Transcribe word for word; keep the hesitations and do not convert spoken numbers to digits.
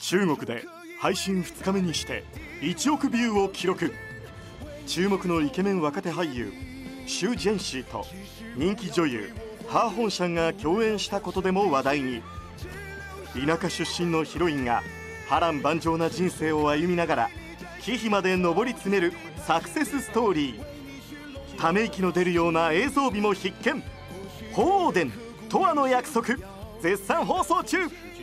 中国で配信ふつかめにしていちおくビューを記録。注目のイケメン若手俳優シュ・ジェンシーと人気女優ハー・ホンシャンが共演したことでも話題に。田舎出身のヒロインが波乱万丈な人生を歩みながら危機まで上り詰めるサクセスストーリー。ため息の出るような映像美も必見。鳳凰伝永遠の約束絶賛放送中。